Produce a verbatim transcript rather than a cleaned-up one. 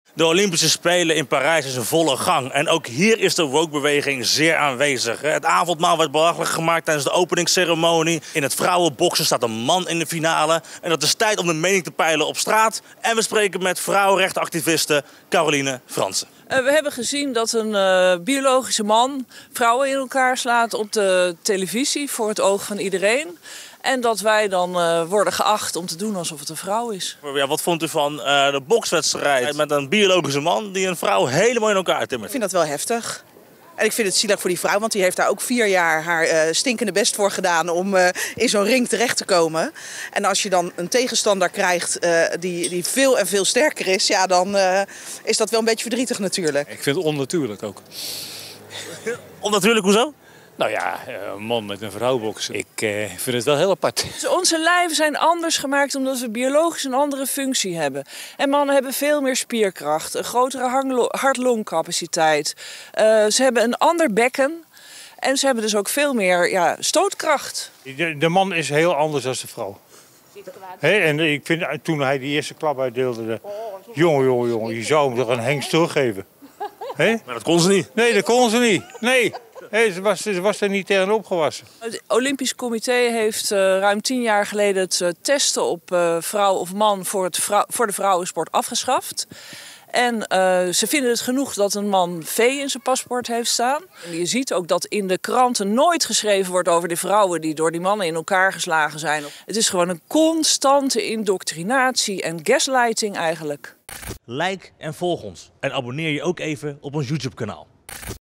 De Olympische Spelen in Parijs is in volle gang. En ook hier is de woke-beweging zeer aanwezig. Het avondmaal werd belachelijk gemaakt tijdens de openingsceremonie. In het vrouwenboksen staat een man in de finale. En dat is tijd om de mening te peilen op straat. En we spreken met vrouwenrechtenactiviste Caroline Fransen. Uh, we hebben gezien dat een uh, biologische man vrouwen in elkaar slaat op de televisie voor het oog van iedereen. En dat wij dan uh, worden geacht om te doen alsof het een vrouw is. Ja, wat vond u van uh, de bokswedstrijd met een biologische man die een vrouw helemaal in elkaar timmert? Ik vind dat wel heftig. En ik vind het zielig voor die vrouw, want die heeft daar ook vier jaar haar uh, stinkende best voor gedaan om uh, in zo'n ring terecht te komen. En als je dan een tegenstander krijgt uh, die, die veel en veel sterker is, ja, dan uh, is dat wel een beetje verdrietig natuurlijk. Ik vind het onnatuurlijk ook. Onnatuurlijk, hoezo? Nou ja, een man met een vrouw boksen. Ik eh, vind het wel heel apart. Dus onze lijven zijn anders gemaakt omdat we biologisch een andere functie hebben. En mannen hebben veel meer spierkracht, een grotere hart-longcapaciteit. Uh, ze hebben een ander bekken en ze hebben dus ook veel meer ja, stootkracht. De, de man is heel anders dan de vrouw. He, en ik vind toen hij die eerste klap uitdeelde, de, jongen, jongen, jongen, je zou hem toch een hengst teruggeven. He? Maar dat kon ze niet. Nee, dat kon ze niet. Nee. Hey, ze, was, ze was er niet tegen opgewassen. Het Olympisch Comité heeft uh, ruim tien jaar geleden het uh, testen op uh, vrouw of man voor, het vrou voor de vrouwensport afgeschaft. En uh, ze vinden het genoeg dat een man V in zijn paspoort heeft staan. En je ziet ook dat in de kranten nooit geschreven wordt over de vrouwen die door die mannen in elkaar geslagen zijn. Het is gewoon een constante indoctrinatie en gaslighting eigenlijk. Like en volg ons. En abonneer je ook even op ons YouTube kanaal.